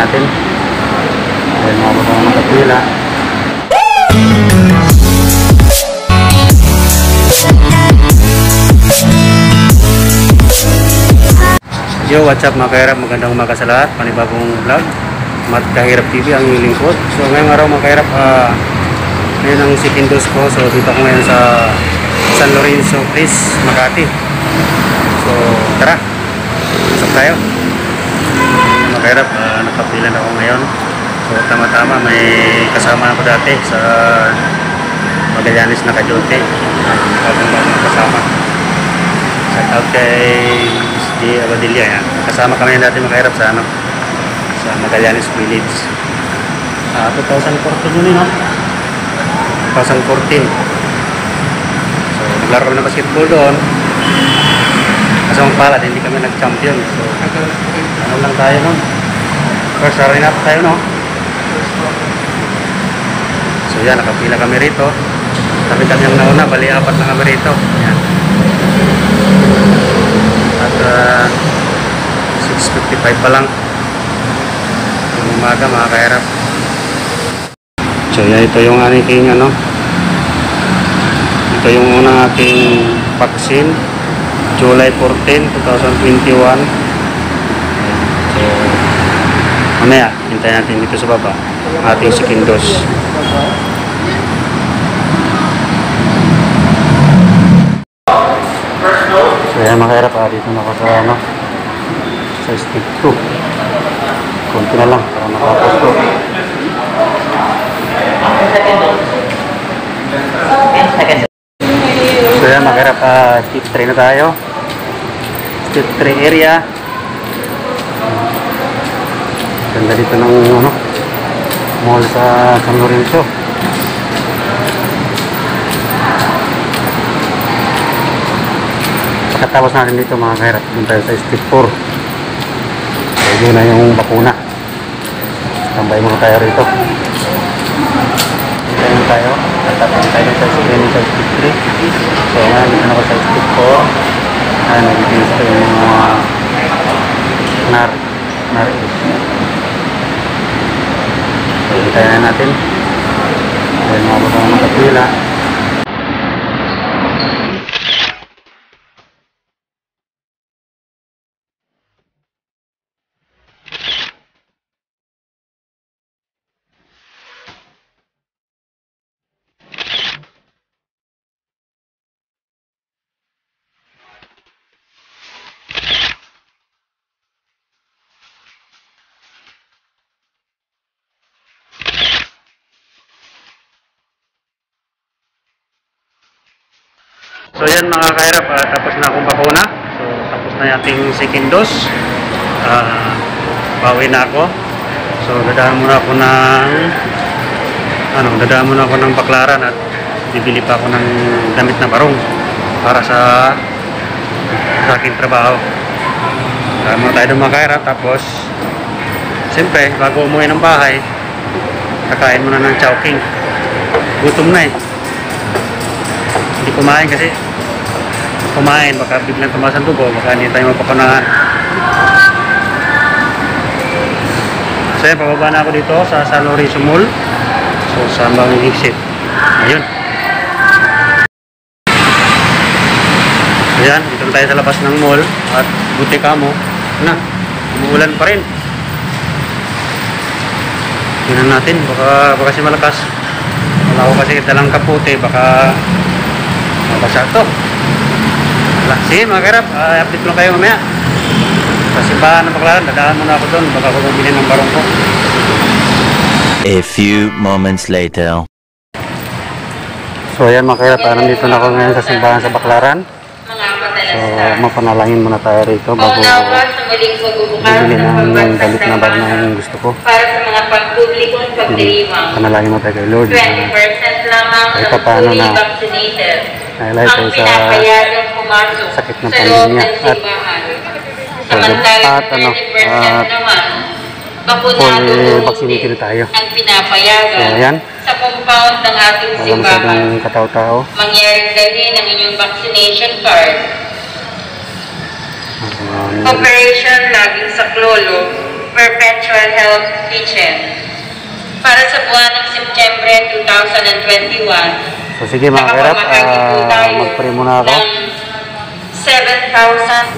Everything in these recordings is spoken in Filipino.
natin. Ayan, mga kapatid ng kapila. Yo, what's up mga kahirap? Magandang umaga sa lahat. Panibagong vlog, Mat Kahirap TV ang inyong lingkod. So ngayong araw mga kahirap, ngayon ang second dose ko. So dito ako ngayon sa San Lorenzo Place, Makati. So tara, pasok tayo mga kahirap. Nakapilan ako ngayon. So tama-tama may kasama ako dati sa Magallanes na Kajote. Bagong kasama. Shout out kay di Abadilla yan. Kasama kami natin makahirap sa sa Magallanes Village. 2014 yun, no? 2014. So naglaro kami ng basketball doon. Kasamang palad, hindi kami nag-champion. So ano lang tayo nun? First runner up tayo, no? So yan, nakapila kami rito. Kami ang nauna, bali apat na kami rito. Yan. At 6:55 pa lang yung umaga mga kahirap. So yan, ito yung aking ito yung unang aking vaccine, July 14, 2021. So mamaya hintayin natin dito sa baba ating second dose. So yan mga kahirap, dito na ako sa stick 2. Kunti na lang para matapos ko. So yan mga kahirap, stick 3 na tayo. Stick 3 area. Ganda dito ng mall sa San Lorenzo. Pagkatapos natin dito mga kahirap, doon tayo sa step 4. So yun na yung bakuna. Tambay muna tayo rito. Dito tayo. Tatapos tayo sa step 3. So ngayon dito na ako sa step 4. Ngayon nagiging ito yung mga naris. So hintayin na natin. Ayan mga batang nakapila. So yan mga kahirap, tapos na akong bakuna. So tapos na yung ating second dose. Bawi na ako. So dadaan muna ako ng baklaran at bibili pa ako ng damit na barong para sa aking trabaho. Dadaan muna tayo ng mga kahirap. Tapos siyempre bago umuwi ng bahay, kakain muna ng chowking. Gutom na eh. Hindi kumain kasi kumain, baka biglang tumaas ang dugo, baka hindi tayo mapakunahan. So yan, pababa na ako dito sa San Lorenzo Mall. So sa Ambang exit. Ayun. So yan, dito tayo sa labas ng mall. At buti ka mo na, umuulan pa rin. Tingnan natin, baka kasi malakas. Wala ko kasi dalang kaputi, baka mabasa ito. Sige mga kahirap, update lang kayo mamaya. Sa simbahan ng baklaran, dadaan muna ako doon. Baka ako bumili ng barong ko. A few moments later. So ayan mga kahirap, nandito na ako ngayon sa simbahan sa baklaran. So mapanalangin muna tayo rito bago bumili ng dalit na bago na yung gusto ko. Para sa mga pagpublikong pagdiriwang. Panalangin mo tayo kay Lord. 20% lamang ang fully vaccinated. Highlight tayo sa sakit ng pandemya at samantala 30% naman bakunado vaccinated tayo. ang pinapayagan. So ayan, sa compound ng ating walang simbahan. masyadong katao-tao. Mangyaring dalhin ang inyong vaccination card. Operation Laging Saklolo Perpetual Health Kitchen para sa buwan ng Setyembre 2021. So sige mga kahirap, mag-pray muna ako. Ng 7,000.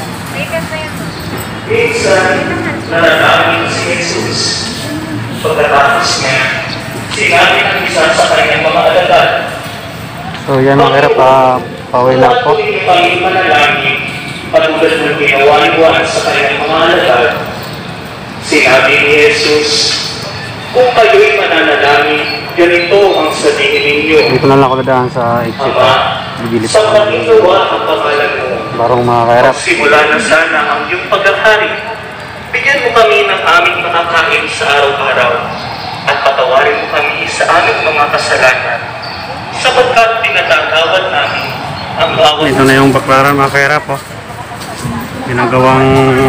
Minsan, nanalangin si Jesus. Pagkatapos niya, sinabi ng isa sa kanyang mga alagad, So yan mga kahirap, pauwi na ako. Kung patuloy kayong manalangin, patulad ng ginawa ni Juan sa kanyang mga alagad, sinabi ni Jesus, kung kayo'y mananalangin, ganito ang sabihin ninyo. Dito na lang ako dadaan sa exit. Ama, Bibilit sa ako. pagkinawa ang pangalan mo, Barong mga kahirap. simula na sana ang iyong paghahari. Bigyan mo kami ng aming makakain sa araw-araw at patawarin mo kami sa aming mga kasalanan sapagkat pinatagawad namin ang bawat Ito na yung baklaran mga kahirap. Oh. Ginagawang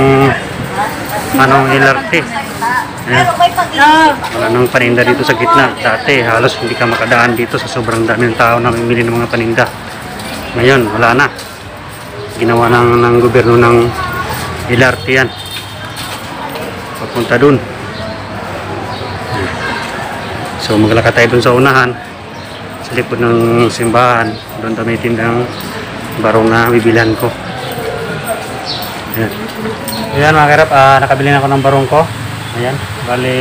LRT. Ayan. Wala nang paninda dito sa gitna. Dati halos hindi ka makadaan dito sa sobrang dami ng tao na mamimili ng mga paninda. Ngayon wala na. Ginawa ng gobyerno ng LRT yan. Papunta dun. So maglakad tayo dun sa unahan. Sa likod ng simbahan. Doon tamitin ng barong na bibilan ko. Ayan. Ayan mga kahirap, nakabili na ako ng barong ko. Ayan, bali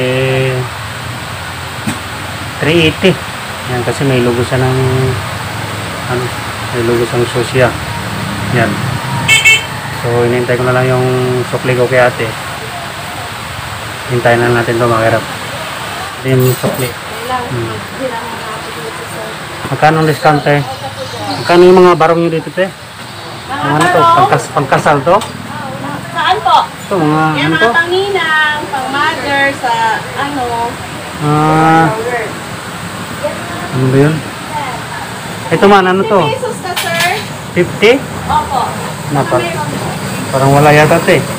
380. Ayan, kasi may logo siya ng may logo siyang sosya. Ayan. So inintay ko na lang yung sukli ko kay ate. Hintayin na natin ito mga kahirap. Ito yung sukli. Magkano ang discount eh? Magkano yung mga barong nyo dito te? Mga ano to? Pangkasal to? Saan po? Ito mga Yan ano to? mga panginang, pang mother sa ano. Ano ba yun? Ito man, ano to? Pesos ka sir? 50? Opo. Napa? Parang wala yata ito eh.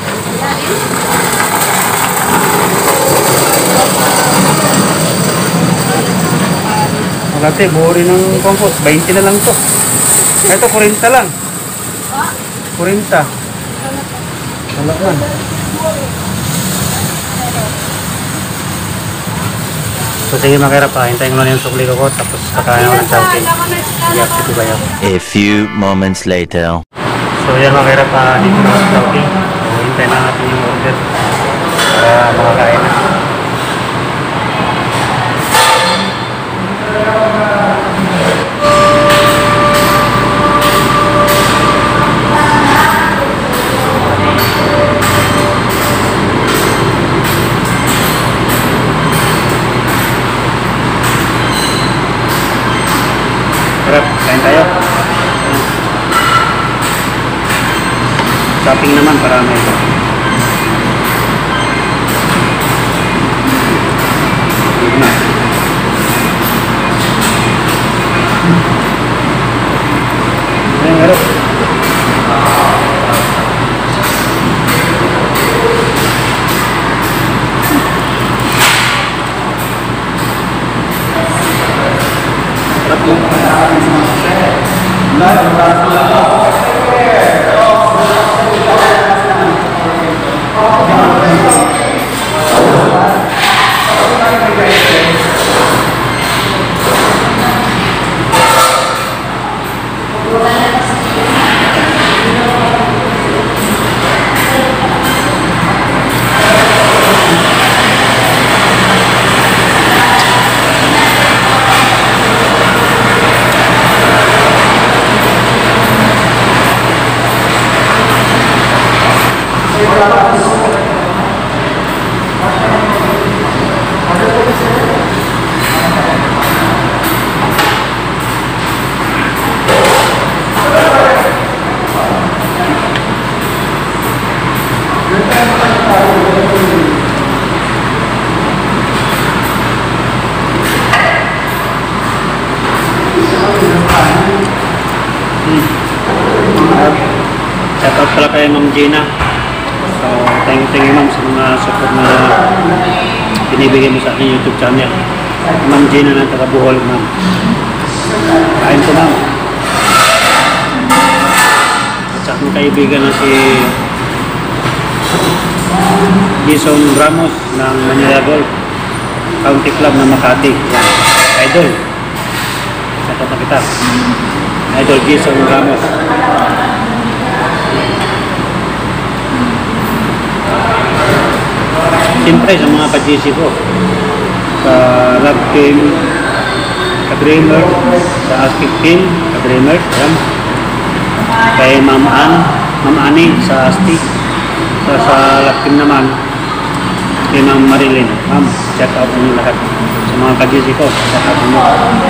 Wala ito eh, buhuri ng compost. 20 na lang to. Ito, 40 lang. 40. Wala man. So sige mga kahirap, hintayin ko lang yung sukli ko tapos kakain ako ng chowking. Iyak, ito ba yun? A few moments later. So yan mga kahirap, dito na ako sa chowking. So hintayin na natin yung order para makakain na. Harap, kain tayo. Shopping naman para may dito na. Ayan, harap. Shoutout pala kay Ma'am Gina. So, thank you ma'am sa mga support na binibigay mo sa aking YouTube channel. Ma'am Gina ng taga Bohol, ma'am. Kain ko ma'am. At sa aking kaibigan na si Jason Ramos ng Manila Golf County Club ng Makati. Yan. Idol. Shoutout na kita. Idol Jason Ramos. Siyempre sa mga ka-GC ko. Sa Love Team, ka-Dreamer, sa Aspik Team, ka-Dreamer. Yan. Kay Ma'am Ani sa Asti. Sa Love Team naman, kay Ma'am Marilyn. Ma'am, shout out ninyo lahat. Sa mga ka-GC ko, shout out ninyo.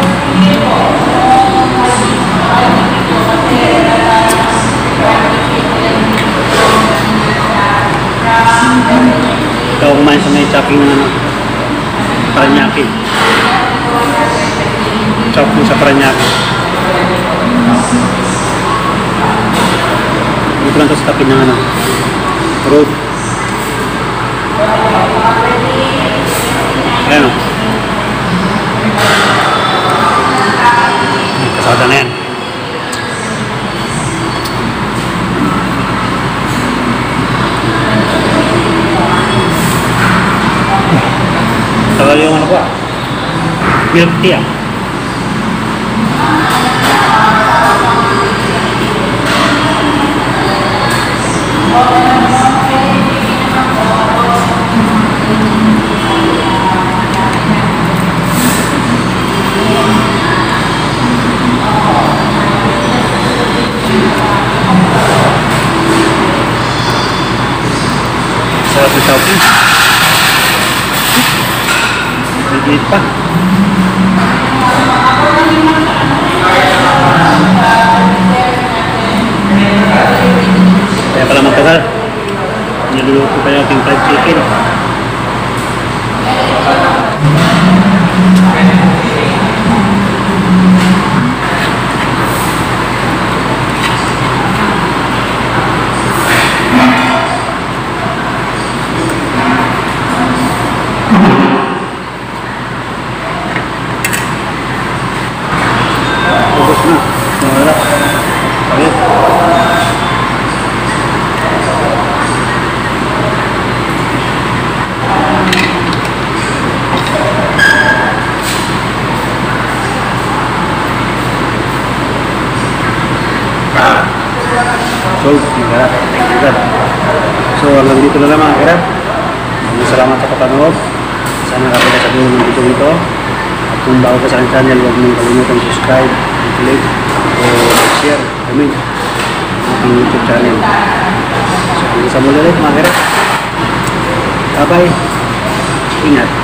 Ikaw kumain sa may chopping ng Paranaque. Chop mo sa Paranaque. Dito lang ito sa tapin ng road. Ayan o. Kasada na yan. Tagal yung ano ko milk tea ah. Sarap na shopping. Ligit pa. Kaya pala matagal. Niluluto pa yung ating fried chicken. Ubus na. Nawala. Okay. So, mga kaibigan. So, hanggang dito na lang mga kaibigan. Maraming salamat sa panonood. Sana nakapila sa dulo ng video ito. At kung bago ka sa aking channel, huwag mong kalimutan subscribe, click, o share, comment ang aking YouTube channel. So, hanggang sa muli ulit mga kaibigan. Bye-bye. Ingat.